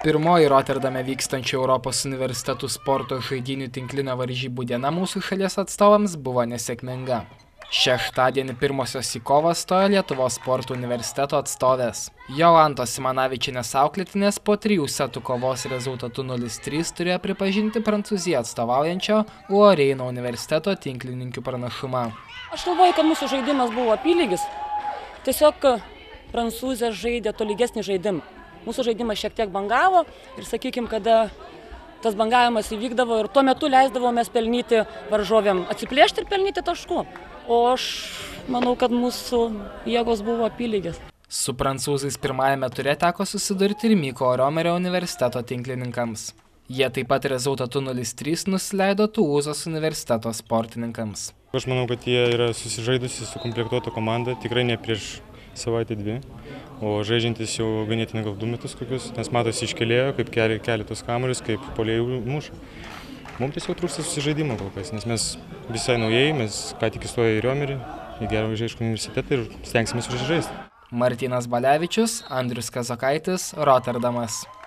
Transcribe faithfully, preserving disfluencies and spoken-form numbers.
Pirmoji Roterdame vykstančių Europos universitetų sporto žaidynių tinklinio varžybų diena mūsų šalies atstovams buvo nesėkminga. Šeštadienį pirmosios į kovą stojo Lietuvos sporto universiteto atstovės. Jolantos Simanavičienės auklėtinės po trijų setų kovos rezultatu nulis trys turėjo pripažinti Prancūziją atstovaujančio Lorraino universiteto tinklininkių pranašumą. Aš galvoju, kad mūsų žaidimas buvo apylygis. Tiesiog prancūzė žaidė tolygesnį žaidimą. Mūsų žaidimas šiek tiek bangavo ir, sakykime, kada tas bangavimas įvykdavo ir tuo metu leisdavomės pelnyti varžovėm atsiplėšti ir pelnyti taškų. O aš manau, kad mūsų jėgos buvo apylygės. Su prancūzais pirmajame ture teko susidurti ir Mykolo Riomerio universiteto tinklininkams. Jie taip pat rezultatu nulis trys nusileido Tulūzos universiteto sportininkams. Aš manau, kad jie yra susižaidusi, sukomplektuota komanda, tikrai ne prieš savaitę dvi, o žaidžiantis jau ganėtinai gal du metus kokius, nes matosi iškelėjo, kaip keli keletus kamuolius, kaip puolėjai muša. Mums tiesiog trūksta susižaidimo kol kas, nes mes visai naujai, mes ką tik įstoję į Riomerį, į gerą žaidišką universitetą ir stengsime susižaisti. Martynas Balevičius, Andrius Kazokaitis, Roterdamas.